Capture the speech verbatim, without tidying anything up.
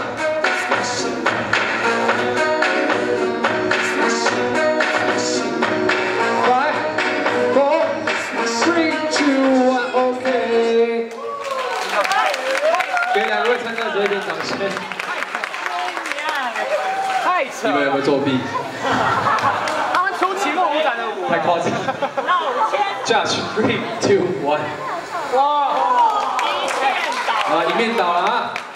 Five, four, three, two, one, OK。给两位参赛者一点掌声。 太扯！ 你们有没有作弊？ 他们出期末舞展的舞， 太夸张。Judge three, two, one。哇！啊，一面倒了啊！